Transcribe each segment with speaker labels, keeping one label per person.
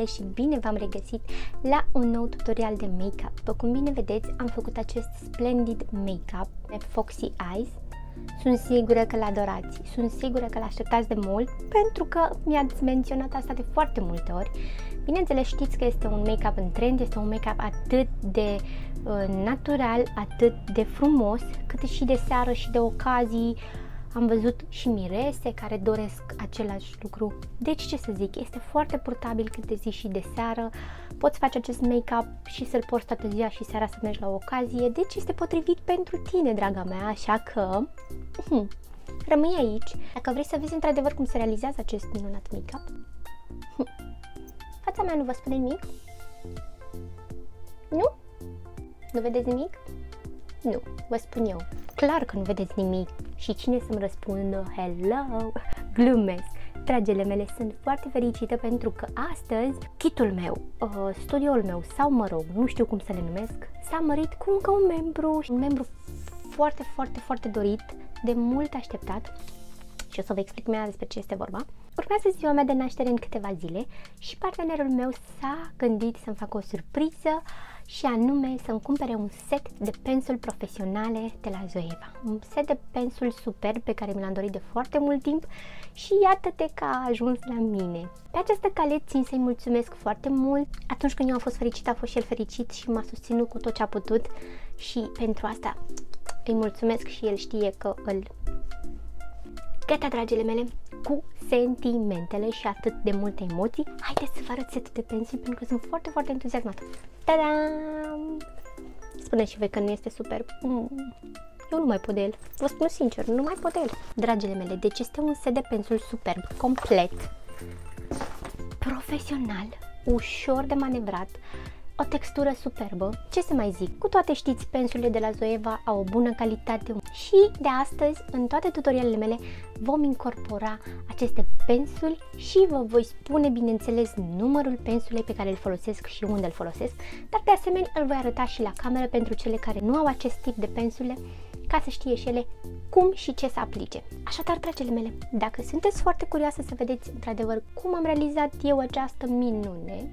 Speaker 1: și bine v-am regăsit la un nou tutorial de make-up. După cum bine vedeți, am făcut acest splendid make-up de Foxy Eyes. Sunt sigură că l-adorați, sunt sigură că l-așteptați de mult, pentru că mi-ați menționat asta de foarte multe ori. Bineînțeles, știți că este un make-up în trend, este un make-up atât de natural, atât de frumos, cât și de seară și de ocazii. Am văzut și mirese care doresc același lucru. Deci, ce să zic, este foarte purtabil cât de zi și de seară. Poți face acest make-up și să-l porți toată ziua și seara să mergi la o ocazie. Deci este potrivit pentru tine, draga mea, așa că rămâi aici. Dacă vrei să vezi într-adevăr cum se realizează acest minunat make-up. Fața mea nu vă spune nimic? Nu? Nu vedeți nimic? Nu, vă spun eu. Clar că nu vedeți nimic. Și cine să-mi răspundă? Hello! Glumesc! Dragile mele, sunt foarte fericită pentru că astăzi kitul meu, studioul meu sau mă rog, nu știu cum să le numesc, s-a mărit cu încă un membru foarte, foarte, foarte dorit, de mult așteptat și o să vă explic mai despre ce este vorba. Urmează ziua mea de naștere în câteva zile și partenerul meu s-a gândit să-mi facă o surpriză și anume să-mi cumpere un set de pensuli profesionale de la Zoeva. Un set de pensuli superb pe care mi l-am dorit de foarte mult timp și iată-te că a ajuns la mine. Pe această cale țin să-i mulțumesc foarte mult. Atunci când eu am fost fericită, a fost și el fericit și m-a susținut cu tot ce a putut și pentru asta îi mulțumesc și el știe că îl... Gata, dragile mele, cu sentimentele și atât de multe emoții, haideți să vă arăt setul de pensuli pentru că sunt foarte, foarte entuziasmată. Ta-da! Spuneți și voi că nu este superb. Eu nu mai pot de el. Vă spun sincer, nu mai pot de el. Dragile mele, deci este un set de pensuli superb, complet, profesional, ușor de manevrat, o textură superbă. Ce să mai zic? Cu toate știți, pensulele de la Zoeva au o bună calitate și de astăzi, în toate tutorialele mele, vom incorpora aceste pensuli și vă voi spune, bineînțeles, numărul pensulei pe care îl folosesc și unde îl folosesc, dar de asemenea îl voi arăta și la cameră pentru cele care nu au acest tip de pensule, ca să știe și ele cum și ce să aplice. Așadar, dragile mele, dacă sunteți foarte curioase să vedeți într-adevăr cum am realizat eu această minune,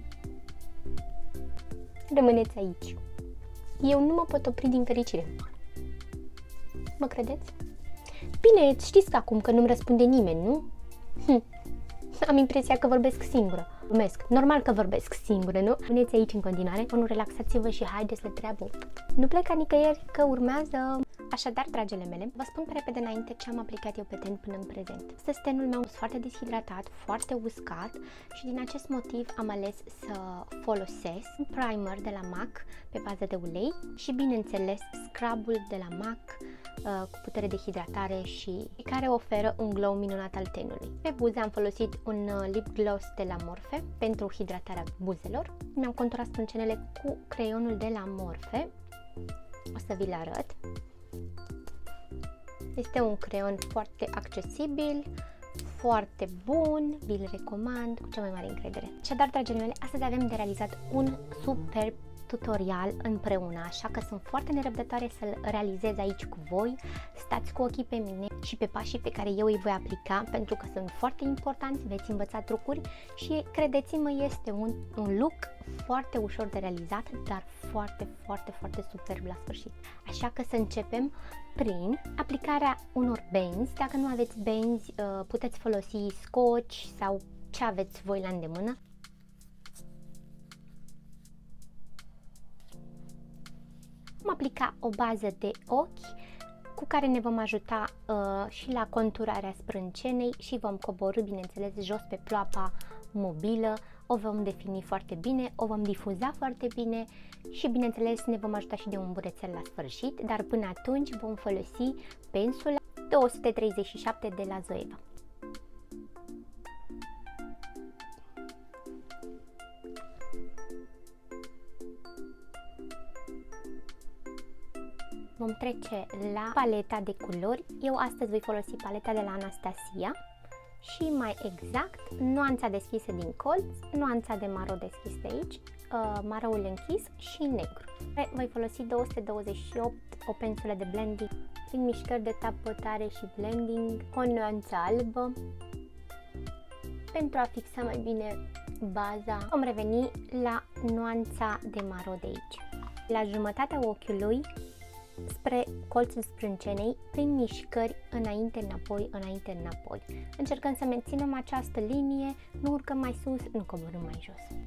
Speaker 1: rămâneți aici. Eu nu mă pot opri din fericire. Mă credeți? Bine, știți că acum că nu-mi răspunde nimeni, nu? Am impresia că vorbesc singură. Normal că vorbesc singură, nu? Rămâneți aici în continuare, nu relaxați-vă și haideți la treabă. Nu pleca nicăieri că urmează... Așadar, dragile mele, vă spun pe repede înainte ce am aplicat eu pe ten până în prezent. Astăzi tenul meu este foarte deshidratat, foarte uscat și din acest motiv am ales să folosesc un primer de la MAC pe bază de ulei și, bineînțeles, scrubul de la MAC cu putere de hidratare și care oferă un glow minunat al tenului. Pe buze am folosit un lip gloss de la Morphe pentru hidratarea buzelor. Mi-am conturat sprâncenele cu creionul de la Morphe. O să vi-l arăt. Este un creion foarte accesibil, foarte bun, vi-l recomand cu cea mai mare încredere. Așadar, dragile mele, astăzi avem de realizat un superb tutorial împreună, așa că sunt foarte nerăbdătoare să-l realizez aici cu voi. Stați cu ochii pe mine și pe pașii pe care eu îi voi aplica, pentru că sunt foarte importanți, veți învăța trucuri și, credeți-mă, este un look foarte ușor de realizat, dar foarte, foarte, foarte superb la sfârșit. Așa că să începem prin aplicarea unor benzi. Dacă nu aveți benzi, puteți folosi scotch sau ce aveți voi la îndemână. Vom aplica o bază de ochi cu care ne vom ajuta și la conturarea sprâncenei și vom coborî, bineînțeles, jos pe ploapa mobilă. O vom defini foarte bine, o vom difuza foarte bine și, bineînțeles, ne vom ajuta și de un burețel la sfârșit, dar până atunci vom folosi pensula 237 de la Zoeva. Vom trece la paleta de culori. Eu astăzi voi folosi paleta de la Anastasia și mai exact nuanța deschisă din colț, nuanța de maro deschis de aici, maroul închis și negru. Voi folosi 228, o pensulă de blending prin mișcări de tapătare și blending, o nuanță albă pentru a fixa mai bine baza, vom reveni la nuanța de maro de aici. La jumătatea ochiului, spre colțul sprâncenei, prin mișcări înainte-înapoi, înainte-înapoi. Încercăm să menținem această linie, nu urcăm mai sus, nu coborâm mai jos.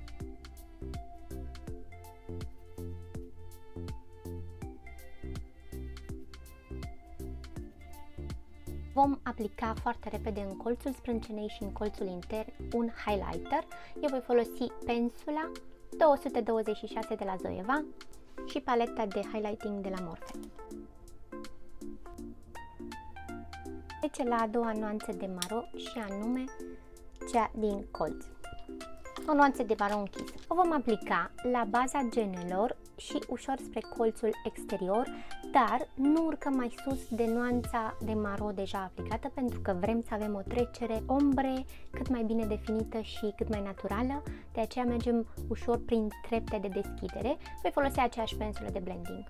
Speaker 1: Vom aplica foarte repede în colțul sprâncenei și în colțul intern un highlighter. Eu voi folosi pensula 226 de la Zoeva și paleta de highlighting de la Morphe. Trece la a doua nuanță de maro și anume cea din colț. O nuanță de maro închisă. O vom aplica la baza genelor și ușor spre colțul exterior, dar nu urcăm mai sus de nuanța de maro deja aplicată, pentru că vrem să avem o trecere ombre cât mai bine definită și cât mai naturală, de aceea mergem ușor prin trepte de deschidere. Voi folosi aceeași pensulă de blending.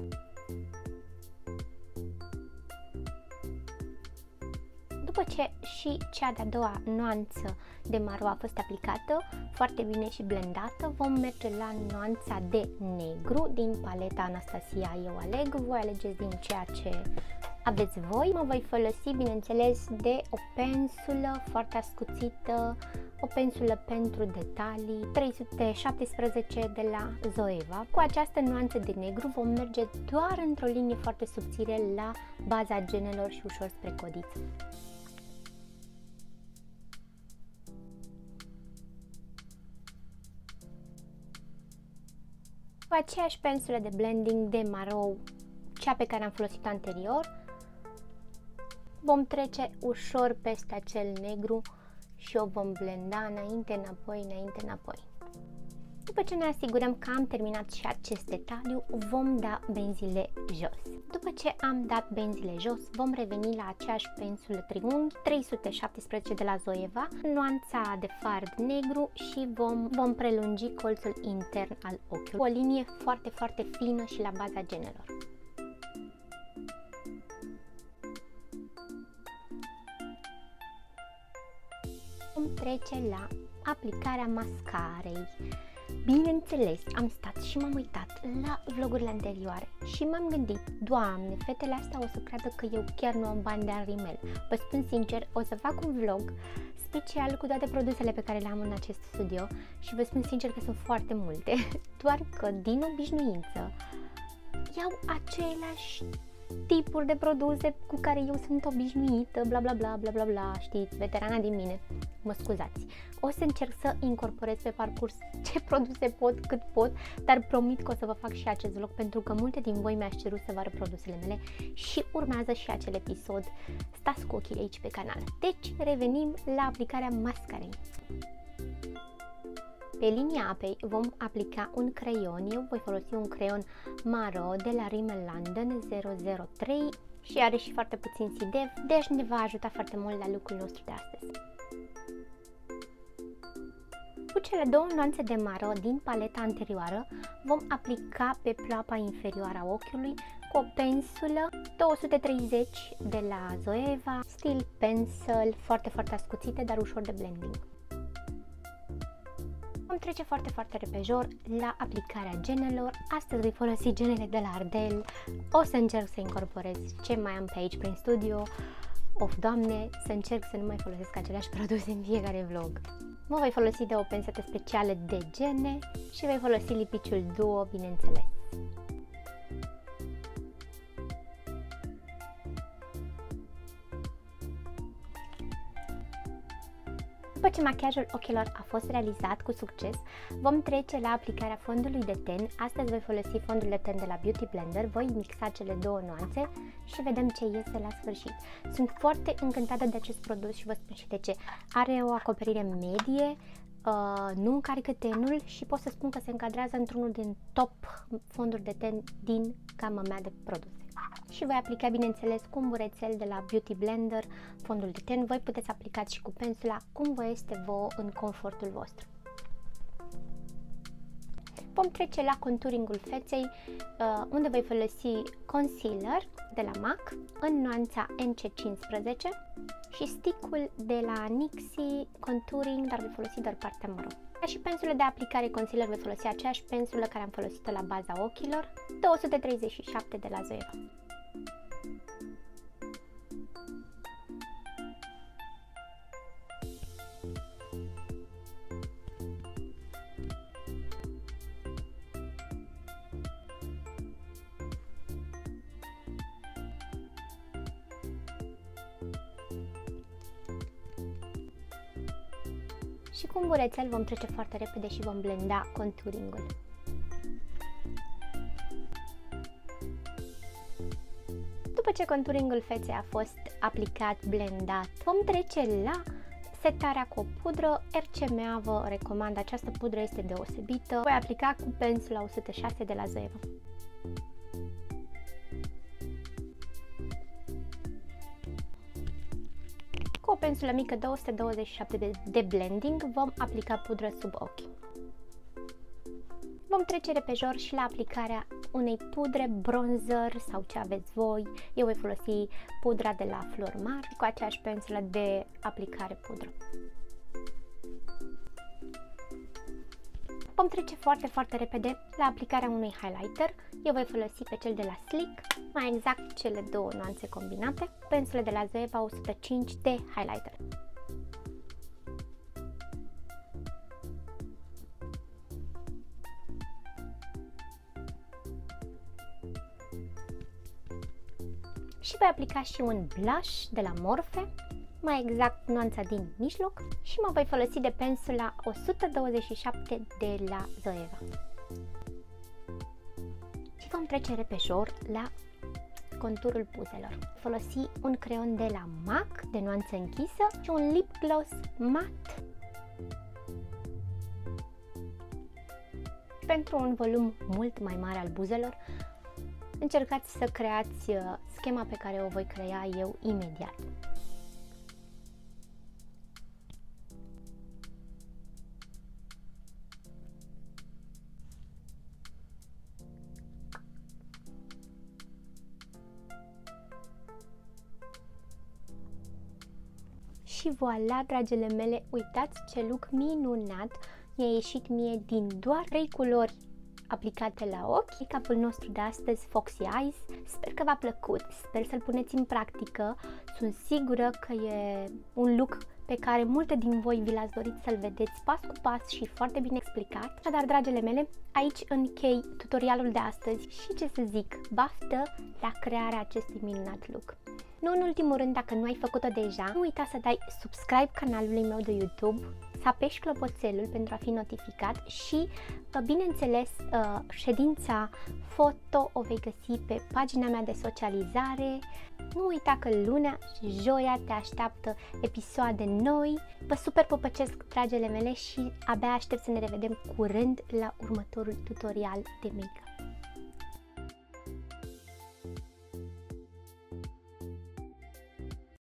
Speaker 1: După ce și cea de-a doua nuanță de maro a fost aplicată foarte bine și blendată, vom merge la nuanța de negru din paleta Anastasia Eu Aleg. Voi alegeți din ceea ce aveți voi. Mă voi folosi, bineînțeles, de o pensulă foarte ascuțită, o pensulă pentru detalii 317 de la Zoeva. Cu această nuanță de negru vom merge doar într-o linie foarte subțire la baza genelor și ușor spre codiță. Cu aceeași pensulă de blending de maro, cea pe care am folosit anterior, vom trece ușor peste acel negru și o vom blenda înainte, înapoi, înainte, înapoi. După ce ne asigurăm că am terminat și acest detaliu, vom da benzile jos. După ce am dat benzile jos, vom reveni la aceeași pensulă triunghi 317 de la Zoeva, nuanța de fard negru și vom prelungi colțul intern al ochiului. O linie foarte, foarte fină și la baza genelor. Vom trece la aplicarea mascarei. Bineînțeles, am stat și m-am uitat la vlogurile anterioare și m-am gândit, Doamne, fetele astea o să creadă că eu chiar nu am bani de rimel. Vă spun sincer, o să fac un vlog special cu toate produsele pe care le am în acest studio și vă spun sincer că sunt foarte multe, doar că din obișnuință iau aceleași tipuri de produse cu care eu sunt obișnuită, bla bla bla bla bla bla, știți, veterana din mine, mă scuzați. O să încerc să incorporez pe parcurs ce produse pot, cât pot, dar promit că o să vă fac și acest vlog pentru că multe din voi mi-ați cerut să vă arăt produsele mele și urmează și acel episod. Stați cu ochii aici pe canal. Deci, revenim la aplicarea mascarei. Pe linia apei vom aplica un creion. Eu voi folosi un creion maro de la Rimmel London 003 și are și foarte puțin SIDEV, deci ne va ajuta foarte mult la look-ul nostru de astăzi. Cu cele două nuanțe de maro din paleta anterioară vom aplica pe ploapa inferioară a ochiului cu o pensulă 230 de la Zoeva, stil pencil, foarte, foarte ascuțite, dar ușor de blending. Vom trece foarte, foarte repejor la aplicarea genelor. Astăzi voi folosi genele de la Ardell. O să încerc să incorporez ce mai am pe aici prin studio. Of, Doamne, să încerc să nu mai folosesc aceleași produse în fiecare vlog. Mă voi folosi de o pensetă specială de gene și voi folosi lipiciul Duo, bineînțeles. După ce machiajul ochilor a fost realizat cu succes, vom trece la aplicarea fondului de ten. Astăzi voi folosi fondul de ten de la Beauty Blender, voi mixa cele două nuanțe și vedem ce iese la sfârșit. Sunt foarte încântată de acest produs și vă spun și de ce. Are o acoperire medie, nu încarcă tenul și pot să spun că se încadrează într-unul din top fonduri de ten din gama mea de produse. Și voi aplica, bineînțeles, cu un burețel de la Beauty Blender fondul de ten. Voi puteți aplicați și cu pensula cum vă este vouă în confortul vostru. Vom trece la conturingul feței, unde voi folosi concealer de la MAC în nuanța NC15 și stick-ul de la NYX Contouring, dar voi folosi doar partea maro. Ca și pensulă de aplicare concealer voi folosi aceeași pensulă care am folosit-o la baza ochilor, 237 de la Zoeva. Și cu un burețel vom trece foarte repede și vom blenda contouring-ul. După ce contouring-ul feței a fost aplicat, blendat, vom trece la setarea cu o pudră. RCMA vă recomand, această pudră este deosebită. Voi aplica cu pensula 106 de la Zoeva. Cu o pensulă mică 227 de blending vom aplica pudră sub ochi. Vom trece repejor și la aplicarea unei pudre bronzer sau ce aveți voi. Eu voi folosi pudra de la Flor Mar cu aceeași pensulă de aplicare pudră. Vom trece foarte repede la aplicarea unui highlighter. Eu voi folosi pe cel de la Sleek, mai exact cele două nuanțe combinate, pensule de la Zoeva 105 de highlighter. Și voi aplica și un blush de la Morphe, mai exact nuanța din mijloc, și mă voi folosi de pensula 127 de la Zoeva. Și vom trece repejor la conturul buzelor. Folosi un creion de la MAC de nuanță închisă și un lip gloss mat pentru un volum mult mai mare al buzelor. Încercați să creați schema pe care o voi crea eu imediat. Și voilà, dragile mele, uitați ce look minunat mi-a ieșit mie din doar 3 culori aplicate la ochi. Make-up-ul nostru de astăzi, Foxy Eyes. Sper că v-a plăcut, sper să-l puneți în practică. Sunt sigură că e un look pe care multe din voi vi l-ați dorit să-l vedeți pas cu pas și foarte bine explicat. Dar, dragile mele, aici închei tutorialul de astăzi și ce să zic, baftă la crearea acestui minunat look. Nu în ultimul rând, dacă nu ai făcut-o deja, nu uita să dai subscribe canalului meu de YouTube, să apeși clopoțelul pentru a fi notificat și, bineînțeles, ședința foto o vei găsi pe pagina mea de socializare. Nu uita că lunea și joia te așteaptă episoade noi. Vă super pupăcesc, dragele mele, și abia aștept să ne revedem curând la următorul tutorial de make-up.